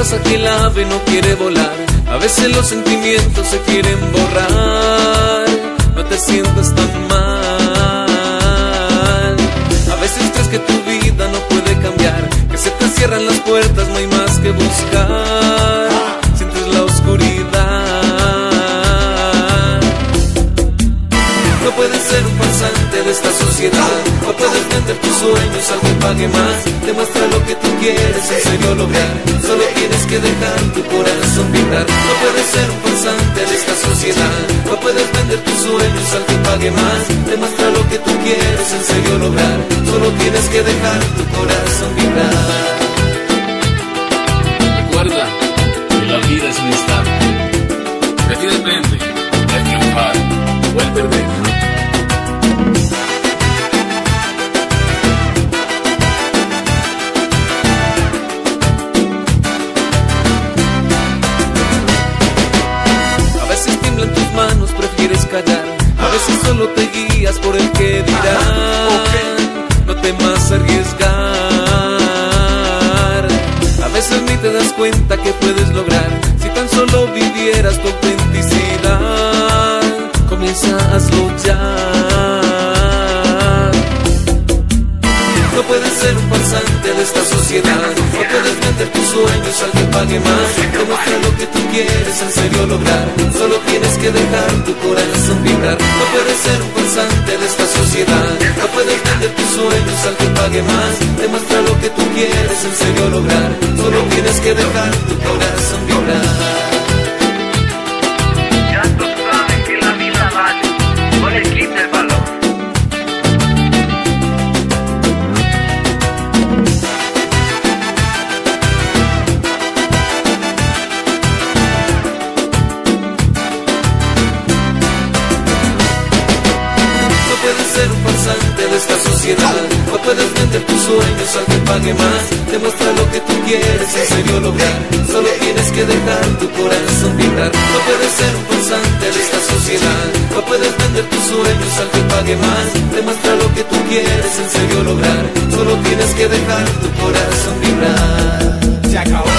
pasa que el ave no quiere volar, a veces los sentimientos se quieren borrar. No te sientas tan mal, a veces crees que tu vida no puede cambiar, que se te cierran las puertas, no hay más que buscar. Sientes la oscuridad. No puedes ser un farsante de esta sociedad, no puedes vender tus sueños al que pague más. Demuestra lo que tú quieres en serio lograr, solo tienes que dejar tu corazón vibrar. No puedes ser un farsante de esta sociedad, no puedes vender tus sueños al que pague más. Demuestra lo que tú quieres en serio lograr, solo tienes que dejar tu corazón vibrar. Recuerda que la vida es un instante. De ti depende el triunfar o el perder. Prefieres callar, a veces solo te guías por el que dirán. No temas arriesgar, a veces ni te das cuenta que puedes lograr. Si tan solo vivieras tu autenticidad, comienza a hazlo ya. No puedes ser un farsante de esta sociedad, no puedes vender tus sueños al que pague más. Demuestra lo que tú quieres en serio lograr, solo tienes que dejar tu corazón vibrar. No puedes ser un farsante de esta sociedad, no puedes vender tus sueños al que pague más. Demuestra lo que tú quieres en serio lograr, solo tienes que dejar tu corazón vibrar. Ya tú sabes que la vida vale, no le quites el valor. Ser un farsante de esta sociedad, no puedes vender tus sueños al que pague más. Demuestra lo que tú quieres en serio lograr, solo tienes que dejar tu corazón vibrar. No puedes ser un farsante de esta sociedad, no puedes vender tus sueños al que pague más. Demuestra lo que tú quieres en serio lograr, solo tienes que dejar tu corazón vibrar. Se acabó.